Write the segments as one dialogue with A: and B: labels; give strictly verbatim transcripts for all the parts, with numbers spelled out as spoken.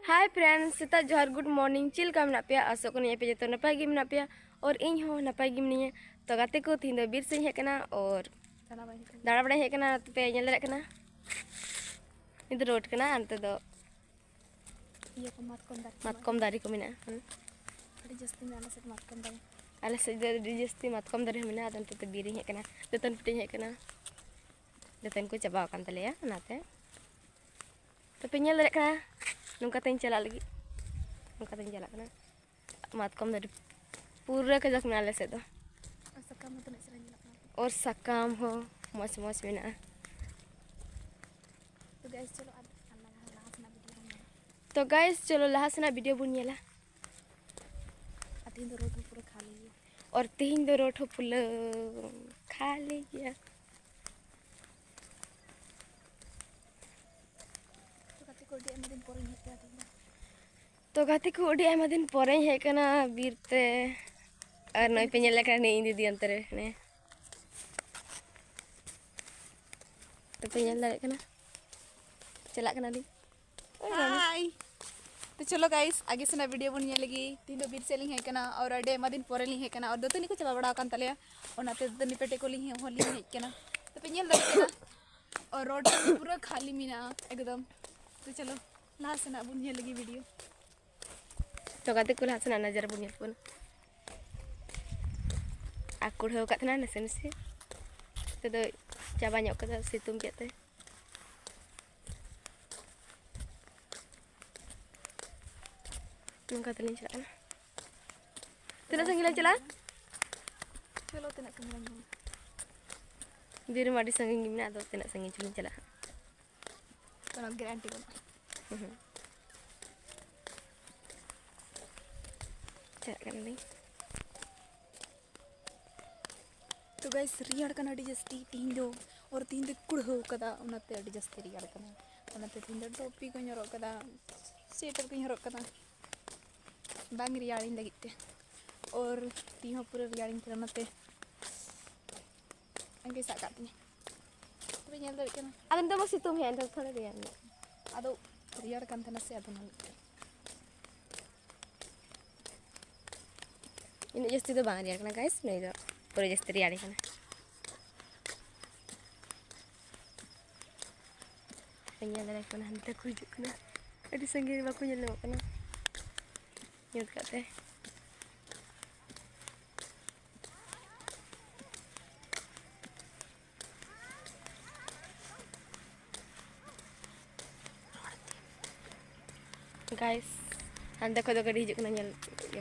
A: Hi friends, सेता जोहार good morning chill का मेना पे आसो को पे जो नपाय गे मेना पे और इन हो नपाय गे मिनिया तो गाते को तीन बीर से हेकना और दाड़ा बड़ा हेकना पे नेल दरे कना इन रोड कना अंते दो
B: ये को मातकम दारी
A: मातकम दारी को मिना
B: अड़ी जस्ती में आले से मातकम दारी
A: आले से दी जस्ती मातकम दारी मिना अंते तो बीर हेकना दतन पिटे हेकना दतन को चबा कान तलेया नाते तो पे नेल दरे कना नुका तें चला लगी नुका तें चला कना मातकम दारी पूरा कजक में आले से दो
B: और सकाम तो नहीं सराई लगना
A: और सकाम हो मौज मौज में ना
B: तो गाइस चलो आज अल्लाह लास्ट ना वीडियो बन
A: तो गाइस चलो लास्ट ना वीडियो बुनियाला
B: अतीन तो रोड पूरा खाली है
A: और तीन दो रोड पुल खाली गया
B: तो कते कोडी एम दिन पर हेते आती
A: तो गाती को ओडी आयमा दिन परे हे कना बीरते और नई पे नेला कना नी दीदी अंतरे ने तो पे नेल दारे कना चला कना दी
B: हाय तो चलो गाइस आगे से ना वीडियो बन लगी तीन दो बीर से लिंग है कना और अडे एम दिन पर लिंग है कना और दतनी को चबा बड़ा कान तले ओनाते दतनी पेटे को लिंग हो लिंग है कना तो पे नेल दारे कना और रोड पूरा खाली मीना एकदम तो चलो लास्ट से ना बन लगी वीडियो
A: तो गाते को लास्ट ना नजर बुनिया पुन आकुड़ हो कतना नसे नसे तो दो चाबा ᱧᱚᱜ कदा सितुम केते नुका तलिन चला तना संगिला चला
B: चलो तना कमरा
A: बीर माडी संगिन गिमना दो तना संगिन चलिन चला
B: तो गारंटी बना
A: चला कना नहीं
B: तो गाइस रियाड़ कना अड़ी जस्ती तीन दो और तीन दो कुड़ हो कदा उनाते अड़ी जस्ती रियाड़ कना उनाते तीन दो टोपी को ñoro कदा स्वेटर को ñoro कदा बांग रियाड़िन लगिते और ती हो पूरा रियाड़िन कना नते अंगे साकातनी तो ñel दरे कना
A: अदन तो सितुम है अंदर थोड़ा रियान
B: आदो रियाड़ कान तना से आदो ना
A: इन जस्ती तो बांग रियान कना गाइस नहीं दो पूरा जस्ती रियाड़ी कना पेnya dare kona hante ku hijuk kena adi sanggir baku nyelo kena nyut kate guys hante ko do kadi hijuk kena nyel ya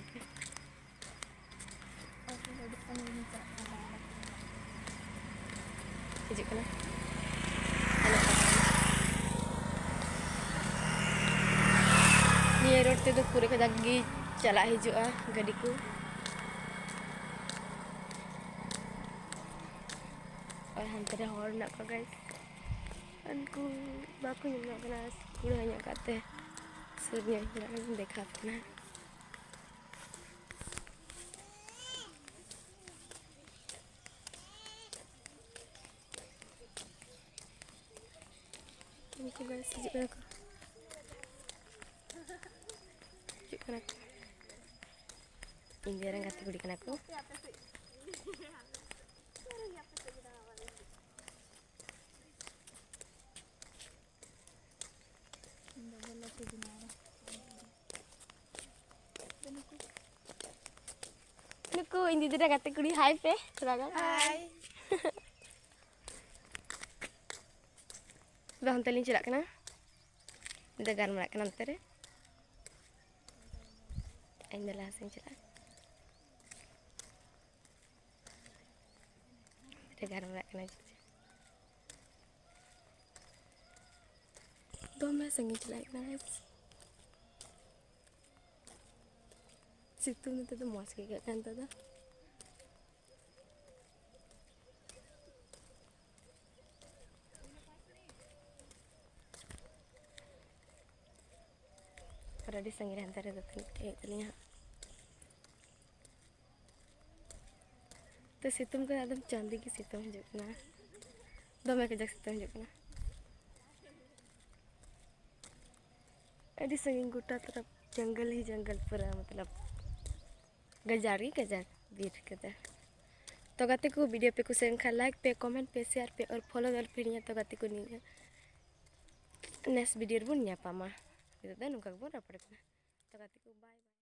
A: hijuk kena ये रोड ते तो पूरे कदा गी चला हिजुआ गाड़ी को और हम तेरे हॉर ना का गाइस अनकु बाकु ना कना पूरा nya kate surnya हिला देखा अपना इनके गाइस हिजुआ को Kena ini orang kata kudik aku nuku ini tidak kata kudik hai pe seragam
B: hai
A: bang telin celak kena degan mereka kena ntere Ainda lah sing celak. Tegar mereka kena cuci. Dome sengit celak guys. Situ nanti tuh muas kayak kan tuh. Para di sengit antara tuh kayak telinga. तो सितुम का एकदम चांदी की सितुम हिजुकना दमे के जक सितुम हिजुकना अड़ी संगिंग गोटा तरफ जंगल ही जंगल पूरा मतलब गजार ही गजार बीर गजार। तो गाते को वीडियो पे कुछ खा लाइक पे कमेंट पे शेयर पे और फॉलो दल पे तो गाते को नहीं नेक्स्ट वीडियो बुन पामा तो नुका बन रपड़ तो गाते को बाय बाय।